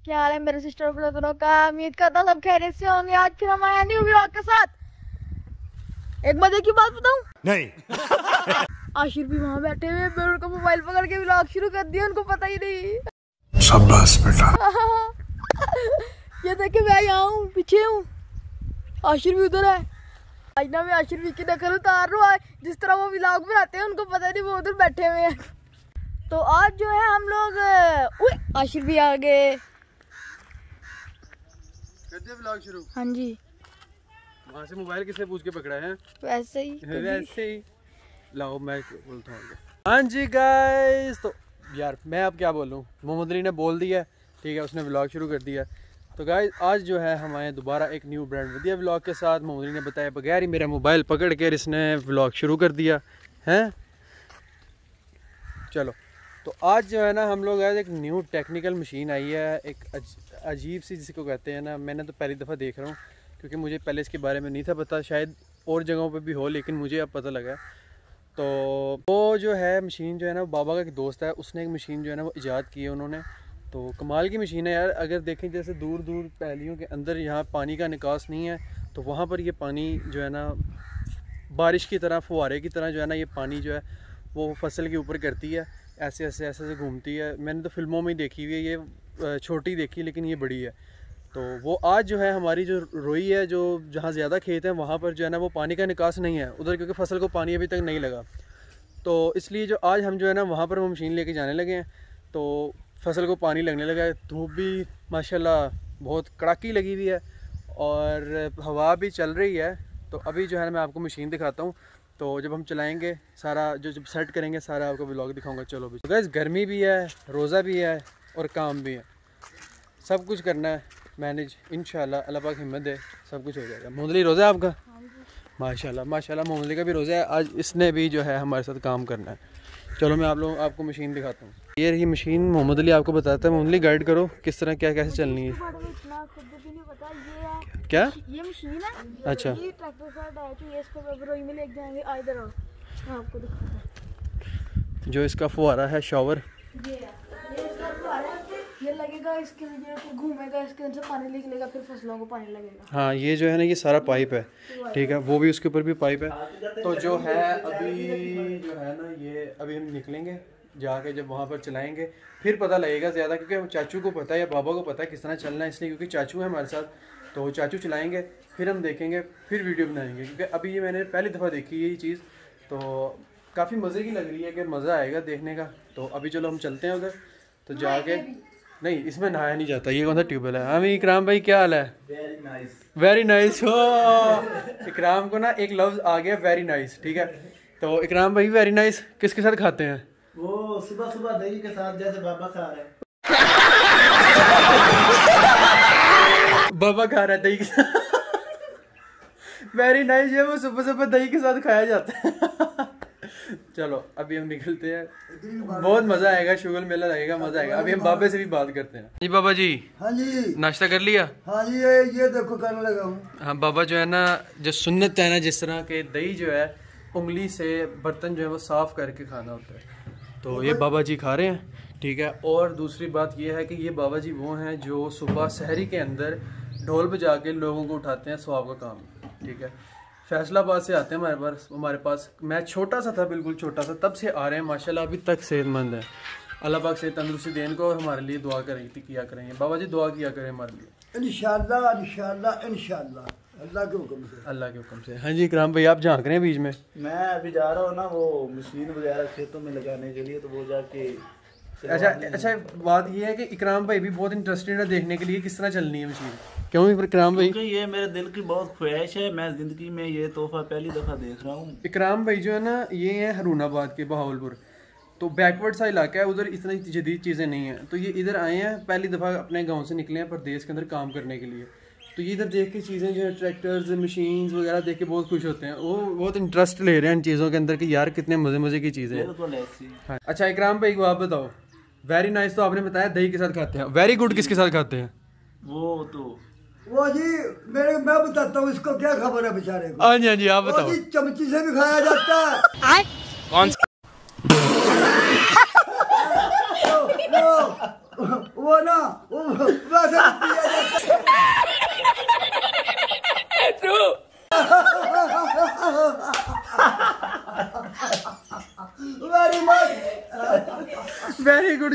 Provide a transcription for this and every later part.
क्या हाल है मेरे सिस्टर ब्रदरों का। उम्मीद करता हूँ सब खैरियत से होंगे। आज फिर हम आए न्यू व्लॉग के साथ। एक मजे की बात बताऊं? नहीं। आशिर भी वहाँ बैठे हुए, मैं उनका मोबाइल पकड़ के व्लॉग शुरू कर दिया, उनको पता ही नहीं। शाबाश बेटा। ये देखे मैं यहाँ हूँ, पीछे हूँ, आशिर भी उधर है। आज ना मैं आशिर भी की नकल उतार रहा हूँ, जिस तरह वो व्लॉग बनाते हैं उनको पता नहीं वो उधर बैठे हुए हैं। तो आज जो है हम लोग आशिर भी आ गए। व्लॉग शुरू। हाँ जी। वहाँ से मोबाइल किसने पूछ के पकड़ा है? वैसे ही लाओ मैं बोलता हूँ। हाँ जी गाइस, तो यार मैं अब क्या बोलूँ, मोहम्मद अली ने बोल दिया, ठीक है, उसने व्लॉग शुरू कर दिया। तो गाइस आज जो है हम आए दोबारा एक न्यू ब्रांड वधिया व्लॉग के साथ। मोहम्मद अली ने बताया बगैर ही मेरा मोबाइल पकड़ के इसने व्लॉग शुरू कर दिया है। चलो, तो आज जो है ना हम लोग आज एक न्यू टेक्निकल मशीन आई है, एक अजीब सी जिसको कहते हैं ना, मैंने तो पहली दफ़ा देख रहा हूँ क्योंकि मुझे पहले इसके बारे में नहीं था पता, शायद और जगहों पे भी हो, लेकिन मुझे अब पता लगा। तो वो जो है मशीन जो है ना, बाबा का एक दोस्त है, उसने एक मशीन जो है ना वो ईजाद की है उन्होंने। तो कमाल की मशीन है यार। अगर देखें जैसे दूर दूर पहलियों के अंदर यहाँ पानी का निकास नहीं है, तो वहाँ पर ये पानी जो है ना बारिश की तरह, फुहारे की तरह जो है ना, ये पानी जो है वो फसल के ऊपर करती है, ऐसे ऐसे ऐसे ऐसे घूमती है। मैंने तो फिल्मों में ही देखी हुई है, ये छोटी देखी लेकिन ये बड़ी है। तो वो आज जो है हमारी जो रोई है, जो जहाँ ज़्यादा खेत हैं वहाँ पर जो है ना वो पानी का निकास नहीं है उधर, क्योंकि फसल को पानी अभी तक नहीं लगा। तो इसलिए जो आज हम जो है ना वहाँ पर वो मशीन लेके जाने लगे हैं। तो फसल को पानी लगने लगा है, धूप भी माशाल्लाह बहुत कड़ाकी लगी हुई है और हवा भी चल रही है। तो अभी जो है मैं आपको मशीन दिखाता हूँ, तो जब हम चलाएंगे सारा जब सेट करेंगे सारा आपको व्लॉग दिखाऊंगा। चलो भी, तो गाइस गर्मी भी है, रोज़ा भी है और काम भी है, सब कुछ करना है मैनेज। इंशाल्लाह अल्लाह पाक हिम्मत दे, सब कुछ हो जाएगा। मोहम्मद अली रोज़ा है आपका? माशाल्लाह माशाल्लाह, मोहम्मद अली का भी रोज़ा है। आज इसने भी जो है हमारे साथ काम करना है। चलो मैं आपको मशीन दिखाता हूँ। ये रही मशीन, मोहम्मद अली आपको बताता है। मोहम्मद अली गाइड करो किस तरह क्या कैसे चलनी है। क्या ये मशीन है? अच्छा, ये ट्रैक्टर से अटैच है, इसको रोई में लेके जाएंगे। इधर आओ, मैं आपको दिखाता हूँ। जो इसका फुहारा है, शॉवर, ये इसका फुहारा है, ये लगेगा इसके लिए, फिर घूमेगा, इसके अंदर से पानी निकलेगा, फिर फसलों को पानी लगेगा। हाँ ये जो है ना ये सारा पाइप है, ठीक है, वो भी उसके ऊपर भी पाइप है। तो जो है अभी जो है ना ये अभी हम निकलेंगे जाके, जब वहाँ पर चलाएंगे फिर पता लगेगा ज़्यादा, क्योंकि चाचू को पता है या बाबा को पता है किस तरह चलना है, इसलिए क्योंकि चाचू है हमारे साथ। तो चाचू चलाएंगे, फिर हम देखेंगे, फिर वीडियो बनाएंगे, क्योंकि अभी ये मैंने पहली दफ़ा देखी है ये चीज़, तो काफ़ी मज़े की लग रही है कि मज़ा आएगा देखने का। तो अभी चलो हम चलते हैं उधर, तो जाके नहीं इसमें नहाया नहीं जाता, ये कौन सा ट्यूबवेल है। हम इकराम भाई क्या हाल है? Very nice, very nice. हो इकराम को ना एक लफ्ज़ आ गया, वेरी नाइस, ठीक है। तो इकराम भाई वेरी नाइस किसके साथ खाते हैं? वो सुबह सुबह दही के साथ, जैसे बाबा खा रहे हैं। बाबा खा रहा है दही के साथ। वेरी नाइस, ये वो सुबह सुबह दही के साथ खाया जाता है। चलो अभी हम निकलते हैं, बहुत मजा आएगा, शुगल मेला लगेगा, मजा आएगा। अभी हम बाबा से भी बात करते हैं। जी बाबा जी। हाँ जी। नाश्ता कर लिया? हाँ जी, ये देखो करने लगा हूँ। हाँ बाबा जो है ना, जो सुन्नत है ना, जिस तरह के दही जो है उंगली से बर्तन जो है वो साफ करके खाना होता है, तो ये बाबा जी खा रहे हैं, ठीक है। और दूसरी बात ये है कि ये बाबा जी वो हैं जो सुबह सहरी के अंदर ढोल बजा के लोगों को उठाते हैं, सवाब का काम, ठीक है। फैसलाबाद से आते हैं हमारे पास। मैं छोटा सा था, बिल्कुल छोटा सा, तब से आ रहे हैं माशाल्लाह, अभी तक सेहतमंद है। अल्लाह पाक से तंदुरुस्ती दें इनको, और हमारे लिए दुआ किया करेंगे। बाबा जी दुआ किया करें हमारे लिए, इंशाल्लाह इंशाल्लाह इंशाल्लाह, अल्लाह के हुक्म से, अल्लाह के हुक्म से। हाँ जी इकराम भाई आप झांक रहे हैं बीच में? मैं अभी जा रहा हूँ ना वो मशीन वगैरह खेतों में लगाने के लिए, तो वो जाके। अच्छा बात ये है कि इकराम भाई भी बहुत इंटरेस्टेड है देखने के लिए किस तरह चलनी है मशीन। क्यों इकराम भाई? क्योंकि ये मेरे दिल की बहुत ख्वाहिश है, मैं जिंदगी में ये तोहफा पहली दफा देख रहा हूँ। इकराम भाई जो है ना ये है हरूनाबाद के, बहावलपुर, तो बैकवर्ड सा इलाका है, उधर इतनी जदीद चीज़ें नहीं हैं। तो ये इधर आए हैं, पहली दफ़ा अपने गांव से निकले हैं प्रदेश के अंदर काम करने के लिए। तो ये इधर देख के चीज़ें जो है ट्रैक्टर्स मशीन्स वगैरह देख के बहुत खुश होते हैं, वो बहुत इंटरेस्ट ले रहे हैं इन चीज़ों के अंदर कि यार कितने मज़े की चीज़ें हैं। हाँ। अच्छा इकराम भाई को आप बताओ, वेरी नाइस तो आपने बताया दही के साथ खाते हैं, वेरी गुड किसके साथ खाते हैं? वो जी मैं बताता हूँ, इसको क्या खबर है बेचारे को। हाँ जी हाँ जी आप बताओ। चमची से भी खाया जाता है। कौन सा? वो ना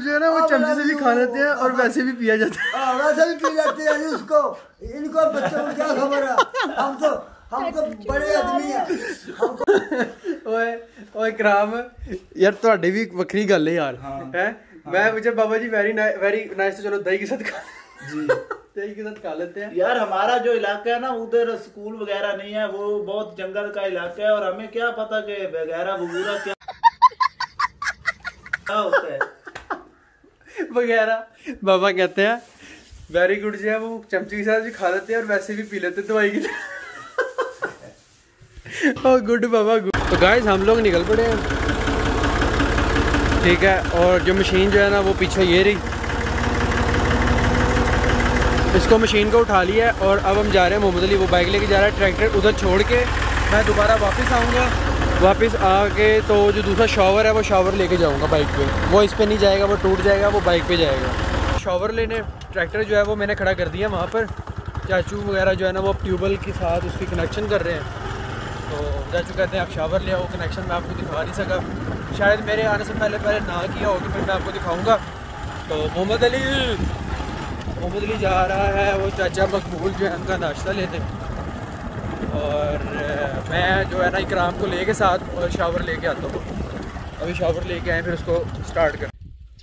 जो है ना वो चमचे से भी खा लेते हैं और वैसे भी पिया जाता है। वैसे भी पी जाते हैं इसको, इनको बच्चों को क्या खबर है, हम तो बड़े आदमी हैं। ओए इकराम यार ਤੁਹਾਡੀ भी ਵੱਖਰੀ ਗੱਲ है यार है। मैं मुझे बाबा जी वेरी नाइस, तो चलो दही के साथ खा जी, दही के साथ खा लेते हैं यार। हमारा जो इलाका है ना उधर स्कूल वगैरह नहीं है, वो बहुत जंगल का इलाका है और हमें क्या पता कि वगैरह वगूरा क्या होता है वगैरह। बाबा कहते हैं वेरी गुड जो है वो चमचे के साथ भी खा लेते हैं और वैसे भी पी लेते हैं दवाई की। ओह गुड बाबा गुड। तो गाइस हम लोग निकल पड़े हैं, ठीक है। और जो मशीन जो है ना वो पीछे ये रही, इसको मशीन को उठा लिया है और अब हम जा रहे हैं मोहम्मद अली, वो बाइक लेके जा रहा है, ट्रैक्टर उधर छोड़ के मैं दोबारा वापस आऊँगा। वापस आके तो जो दूसरा शॉवर है वो शॉवर लेके जाऊँगा बाइक पे, वो इस पे नहीं जाएगा, वो टूट जाएगा, वो बाइक पे जाएगा। शॉवर लेने ट्रैक्टर जो है वो मैंने खड़ा कर दिया वहाँ पर। चाचू वगैरह जो है ना वो ट्यूबवेल के साथ उसकी कनेक्शन कर रहे हैं। तो चाचू कहते हैं आप शावर ले आओ, कनेक्शन मैं आपको दिखा नहीं सका, शायद मेरे आने से पहले ना किया हो तो फिर मैं आपको दिखाऊंगा। तो मोहम्मद अली जा रहा है वो चाचा मकबूल जो है उनका नाश्ता लेने, और मैं जो है ना इकराम को लेके साथ और शावर लेके आता हूँ। अभी शावर लेके आए फिर उसको स्टार्ट कर।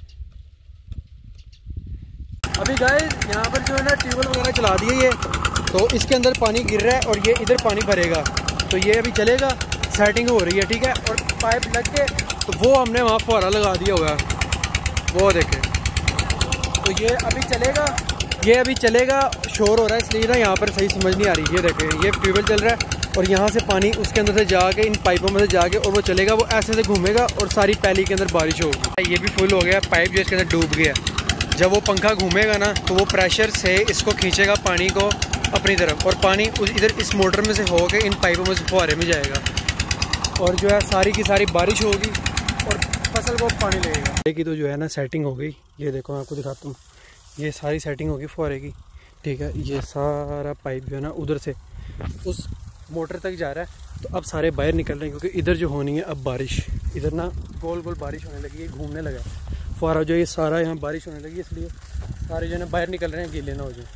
अभी गाइस यहाँ पर जो है ना ट्यूबवेल वगैरह चला दिए ये, तो इसके अंदर पानी गिर रहा है और ये इधर पानी भरेगा, तो ये अभी चलेगा, सेटिंग हो रही है, ठीक है। और पाइप लग के तो वो हमने वहाँ फुहारा लगा दिया हुआ है, वो देखें। तो ये अभी चलेगा, शोर हो रहा है इसलिए ना यहाँ पर सही समझ नहीं आ रही। ये देखें ये ट्यूबवेल चल रहा है और यहाँ से पानी उसके अंदर से जाके इन पाइपों में से जाके और वो चलेगा, वो ऐसे से घूमेगा और सारी पैली के अंदर बारिश होगी। ये भी फुल हो गया, पाइप जो इसके अंदर डूब गया। जब वो पंखा घूमेगा ना तो वो प्रेशर से इसको खींचेगा पानी को अपनी तरफ, और पानी इधर इस मोटर में से होके इन पाइपों में से फुहारे में जाएगा और जो है सारी की सारी बारिश होगी और फसल को पानी लगेगा। की तो जो है ना सेटिंग हो गई, ये देखो मैं आपको दिखाता हूँ, ये सारी सेटिंग होगी फुहारे की, ठीक है। ये सारा पाइप जो है ना उधर से उस मोटर तक जा रहा है। तो अब सारे बाहर निकल रहे हैं क्योंकि इधर जो होनी है अब बारिश, इधर ना गोल गोल बारिश होने लगी है, घूमने लगा है फुहारा जो ये सारा, यहाँ बारिश होने लगी इसलिए सारे जो है ना बाहर निकल रहे हैं, गीले ना हो जाए।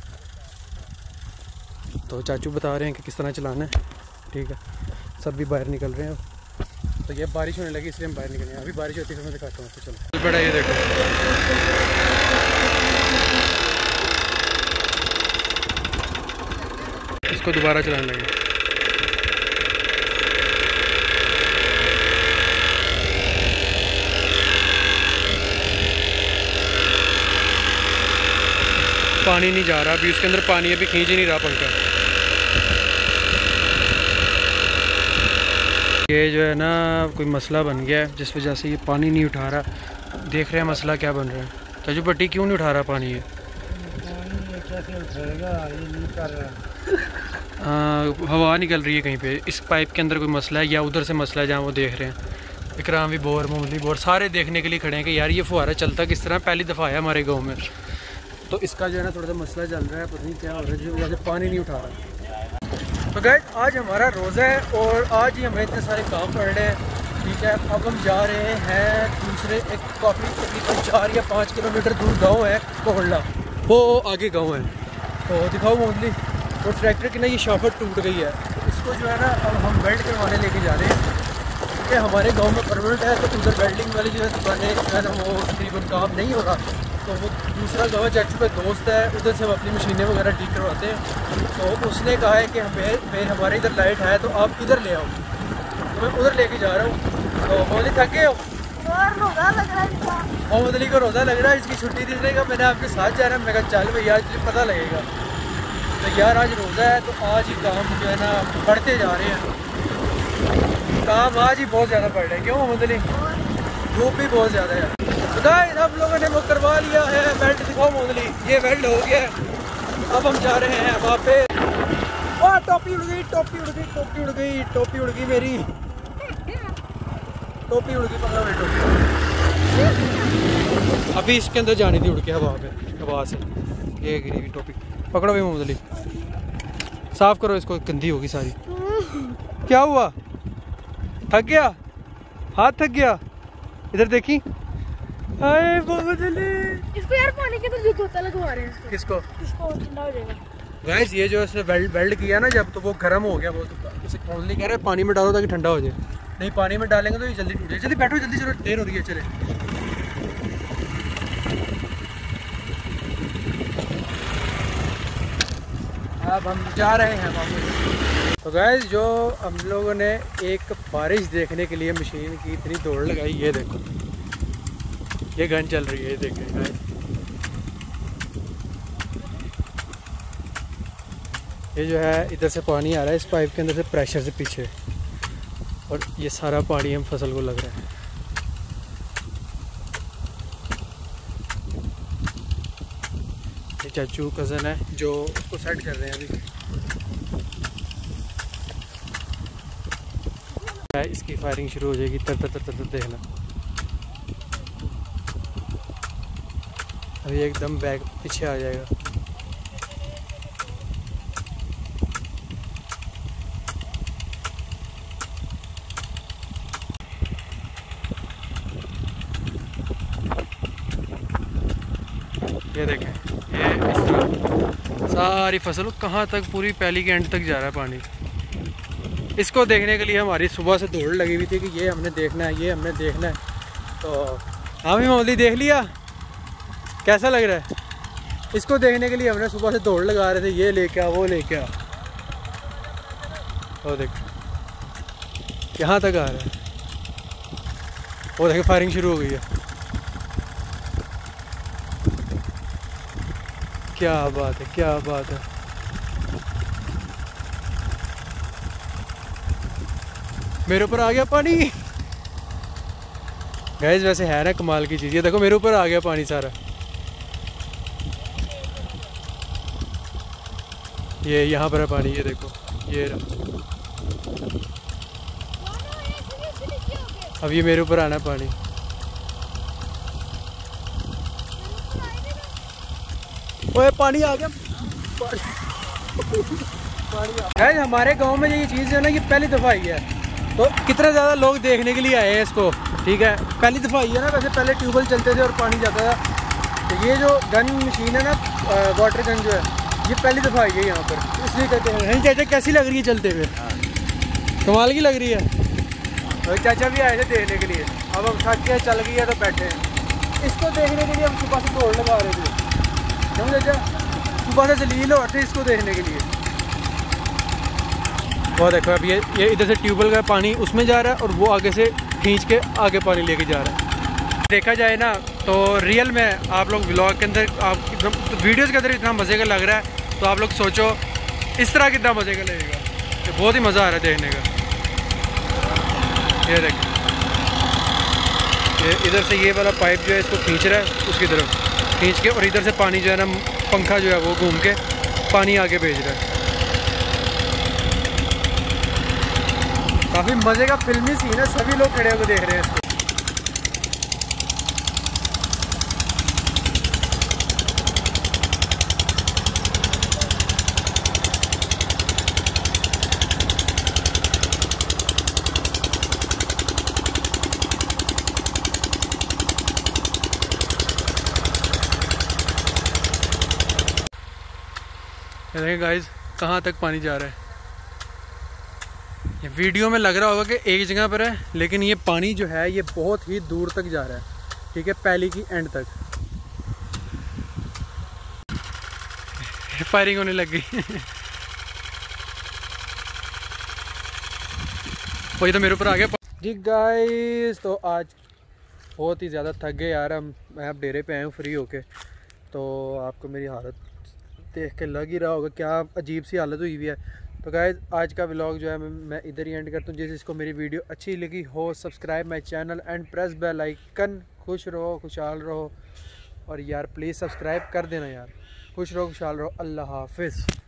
तो चाचू बता रहे हैं कि किस तरह चलाना है, ठीक है। सब भी बाहर निकल रहे हैं, तो ये बारिश होने लगी इसलिए हम बाहर निकल रहे हैं। अभी बारिश होती है मैं दिखाता हूँ, तो चलो बड़ा ये देखो, इसको दोबारा चलाने लगे। पानी नहीं जा रहा अभी उसके अंदर, पानी अभी खींच ही नहीं रहा पंखा। ये जो है ना कोई मसला बन गया है जिस वजह से ये पानी नहीं उठा रहा। देख रहे हैं मसला क्या बन रहा है। चाचू भट्टी क्यों नहीं उठा रहा पानी? ये कैसे उठेगा, ये नहीं कर रहा। हवा निकल रही है कहीं पे, इस पाइप के अंदर कोई मसला है या उधर से मसला है जहाँ वो देख रहे हैं। इकराम भी बोर, मोहम्मद भी बोर, सारे देखने के लिए खड़े हैं कि यार ये फुहारा चलता किस तरह, पहली दफ़ा आया हमारे गाँव में। तो इसका जो है ना थोड़ा सा मसला चल रहा है, पता नहीं क्या हो रहा है, जो वजह से पानी नहीं उठा रहा। तो गाइस आज हमारा रोज़ा है और आज ही हमें इतने सारे काम पड़ रहे हैं, ठीक है। अब हम जा रहे हैं दूसरे एक काफ़ी तकरीबन 4 या 5 किलोमीटर दूर गांव है कोहला, वो आगे गांव है। तो दिखाओ मोहम्मद, वो ट्रैक्टर की ना ये शाफर टूट गई है, तो इसको जो है ना अब हम वेल्ड करवाने लेके जा रहे हैं, क्योंकि हमारे गाँव में परमानेंट है। तो उधर वेल्डिंग वाली जो है दुकानें जो है ना वो तकरीबन काम नहीं हो रहा, तो वो दूसरा गाँव चाचू का दोस्त है, उधर से हम अपनी मशीनें वगैरह ठीक करवाते हैं। तो उसने कहा है कि हमारे इधर लाइट है तो आप इधर ले आओ, तो मैं उधर लेके जा रहा हूँ। तो मोहम्मद थक गए हो? मोहम्मद अली को रोज़ा लग रहा है, इसकी छुट्टी दे देगा, मैंने आपके साथ जा रहा है। मैं कहा चल भैया आज तुझे पता लगेगा। तो यार आज रोज़ा है तो आज ही काम जो है ना बढ़ते जा रहे हैं, काम आज ही बहुत ज़्यादा बढ़ रहा है। क्यों मोहम्मद अली? धूप भी बहुत ज़्यादा है। गाइस हम लोगों ने वो करवा लिया है बेल्ट, दिखाओ मोहम्मद, ये बेल्ट हो गया है। अब हम जा रहे हैं वहाँ पे। ओह टोपी उड़ गई, टोपी उड़ गई, टोपी उड़ गई, टोपी उड़ गई मेरी, टोपी उड़ गई, 15 मिनट अभी इसके अंदर जानी थी उड़ के हवा पे, हवा से ये गिरी हुई टोपी। पकड़ो भाई मोहम्मद अली, साफ करो इसको, गंदी होगी सारी। क्या हुआ? थक गया? हाथ थक गया? इधर देखी, हाय मोहम्मद अली। इसको यार पानी के अंदर जो तोता लगवा रहे हैं इसको। किसको? इसको ठंडा हो जाएगा। गाइस ये जो इसने वेल्ड किया ना जब, तो वो गर्म हो गया। वो तो उसे ओनली कह रहे हैं पानी में डालो ताकि ठंडा हो जाए। नहीं पानी में डालेंगे तो ये जल्दी टूट जाए। जल्दी बैठो जल्दी, चलो देर हो रही है। चले अब हम जा रहे हैं वापस। तो गाइस जो हम लोगों ने एक बारिश देखने के लिए मशीन की इतनी दौड़ लगाई, ये देखो ये गन चल रही है, ये देखें गाइस। ये जो है इधर से पानी आ रहा है इस पाइप के अंदर से प्रेशर से पीछे, और ये सारा पानी हम फसल को लग रहा है। ये चाचू कज़न है जो उसको सेट कर रहे हैं अभी। इसकी फायरिंग शुरू हो जाएगी। तर तर तर तर देखना, अभी एकदम बैग पीछे आ जाएगा। ये देखें, ये इस तरह सारी फसल कहाँ तक, पूरी पैली के एंड तक जा रहा है पानी। इसको देखने के लिए हमारी सुबह से दौड़ लगी हुई थी कि ये हमने देखना है, ये हमने देखना है। तो हाँ भी मोदी देख लिया, कैसा लग रहा है? इसको देखने के लिए हमने सुबह से दौड़ लगा रहे थे, ये लेके आ वो लेके आ। वो देख यहाँ तक आ रहा है। वो देखे फायरिंग शुरू हो गई है। क्या बात है, क्या बात है। मेरे ऊपर आ गया पानी। गाइस वैसे है ना कमाल की चीज़, ये देखो मेरे ऊपर आ गया पानी सारा। ये यहाँ पर है पानी, ये देखो ये रहा। अब ये मेरे ऊपर आना है पानी। ओए पानी आ गया। गाइस हमारे गांव में ये चीज़ है ना, ये पहली दफ़ा आई है। तो कितने ज़्यादा लोग देखने के लिए आए हैं इसको, ठीक है। पहली दफ़ा आई है ना, वैसे पहले ट्यूबवेल चलते थे और पानी जाता था। तो ये जो गन मशीन है ना, वाटर गन जो है, ये पहली दफ़ा आई है यहाँ पर, इसलिए कहते हैं। चाचा कैसी लग रही है चलते हुए? कमाल की लग रही है। और चाचा भी आए थे देखने के लिए। अब हम थक के चल गई है तो बैठे हैं। इसको देखने के लिए हम सुबह से दौड़ लगा रहे थे। चाचा सुबह से जलील हो थे इसको देखने के लिए। वो देखो अब ये इधर से ट्यूबवेल का पानी उसमें जा रहा है, और वो आगे से खींच के आगे पानी लेके जा रहा है। देखा जाए ना तो रियल में आप लोग व्लॉग के अंदर, आप वीडियोस के अंदर इतना मज़े का लग रहा है, तो आप लोग सोचो इस तरह कितना मज़े का लगेगा। ये बहुत ही मज़ा आ रहा है देखने का। ये देखो ये इधर से ये वाला पाइप जो है इसको खींच रहा है उसकी तरफ खींच के, और इधर से पानी जो है ना, पंखा जो है वो घूम के पानी आगे भेज रहा है। काफ़ी मज़े का फिल्मी सीन है, सभी लोग खड़े होकर देख रहे हैं इसको। देखिए गाइस कहाँ तक पानी जा रहा है। ये वीडियो में लग रहा होगा कि एक जगह पर है, लेकिन ये पानी जो है ये बहुत ही दूर तक जा रहा है, ठीक है, पैली की एंड तक। फायरिंग होने लग गई। वही तो मेरे ऊपर आ गया जी गाइस। तो आज बहुत ही ज़्यादा थक गए यार हम। मैं अब डेरे पे आया हूँ फ्री होके, तो आपको मेरी हालत देख के लग ही रहा होगा क्या अजीब सी हालत हुई हुई है। तो गाइस आज का व्लॉग जो है मैं इधर ही एंड करता हूँ। जिसको मेरी वीडियो अच्छी लगी हो, subscribe my channel and press bell icon. खुश रहो, खुशहाल रहो, और यार प्लीज़ सब्सक्राइब कर देना यार। खुश रहो, खुशहाल रहो। अल्लाह हाफिज़।